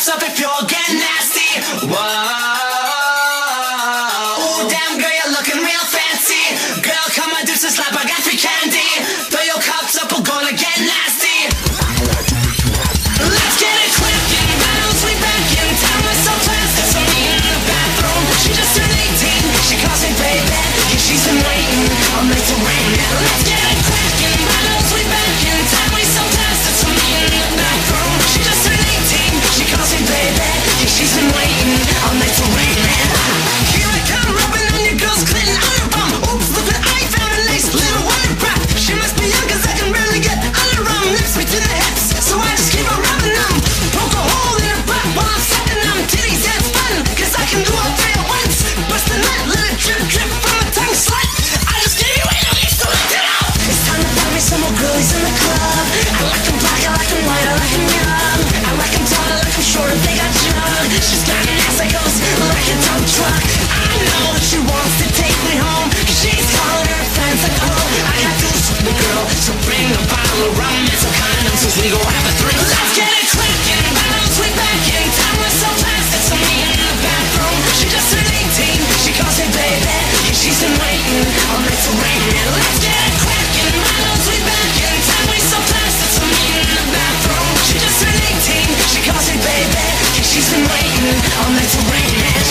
cups up if you're getting nasty. Whoa, ooh, damn girl, you're looking real fancy. Girl, come on, do some slap, I got free candy. Throw your cups up, we're gonna get nasty. Let's get it crackin', bottles we back in town with some plastic. So me in the bathroom, she just turned 18. She calls me baby, yeah, she's been waiting all night to rain. Let's get it crackin', bottles we back in town with some plastic. So me in the bathroom, she just turned 18. She calls me baby, yeah, she's been waiting all night to rain. Here I come, rubbing on your girl's clit on her bum. Oops, look what I found, a nice little wonder bra. She must be young 'cause I can barely get on her rum. Lips me to the hips, so I just keep on rubbing them. Poke a hole in her butt while I'm sucking them. Titties, that's fun, 'cause I can do all three at once. Bust a nut, let it drip, drip from my tongue, slut. I just give you an at so lift it up. It's time to find me some more girlies in the club. I like them black, I like them white, I like them young. I like them tall, I like them short, if they got jug. She's got an ass that goes like a dump truck. I know that she wants to take me home, 'cause she's calling her friends like, oh, I got this sweet girl, so bring a bottle of rum and some condoms, 'cause we gon' have a thrill. Let's get it crackin', bottles we back in town with some plastic. So me in the bathroom, she just turned 18. She calls me baby, yeah, she's been waiting all night to rain. Let's get it crackin', bottles we back in town with some plastic. So me in the bathroom, she just turned 18. She calls me baby, yeah, she's been waiting all night to rain.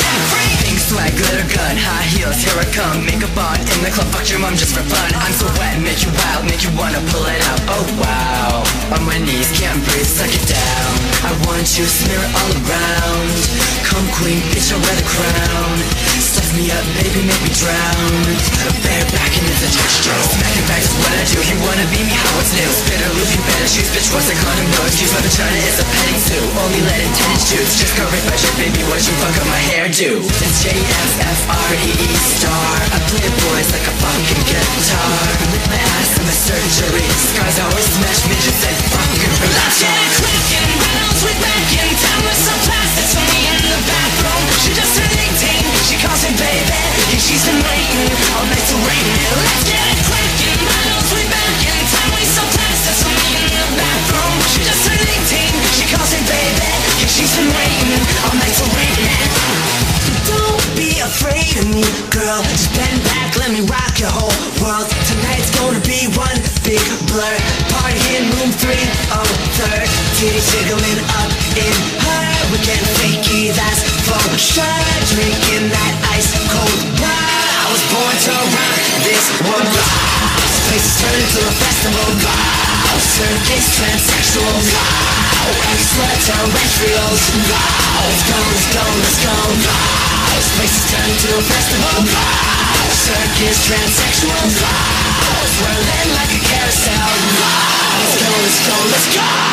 Pink swag, glitter gun, high heels, here I come. Makeup on in the club, fuck your mom just for fun. I'm so wet, make you wild, make you wanna pull it out. Oh wow, on my knees, can't breathe, suck it down. I want you, smear it all around. Come queen, bitch, I'll wear the crown. Stuff me up, baby, make me drown. Bare back into the texture, smacking back is what I do. You wanna be me, how it's new. Spit or lose, you better choose, bitch, what's a condom? No excuse, my vagina is a petting zoo. Only let intended choose, just go right by your baby, what you fuck up my hairdo. It's J-S-F-R-E-E star. I play boys like a fucking guitar. With my ass in my surgery, scars always smash midgets and fucking relax. Let's get it crackin', bottles we back in town with some plastic. So me in the bathroom, she just turned 18. She calls me baby, yeah, she's been waiting all night to rain. Let's get it crackin', bottles we back in town with some plastic. So me in the bathroom, she just turned 18. She calls me baby, yeah, she's been waiting all night to rain. Don't be afraid of me, girl, just bend back, let me rock your whole world. Tonight's gonna be one big blur. Party in room 303. Titties jiggling up in her. We getting fakey, that's for sure. Drinking that ice cold wine. I was born to rock this world. This place is turning into a festival. Circus, transsexual. Every slut terrestrials. Let's go, let's go, let's go. This place is turning into a festival. Circus, transsexual. Swirling like a carousel. Let's go, let's go, let's go.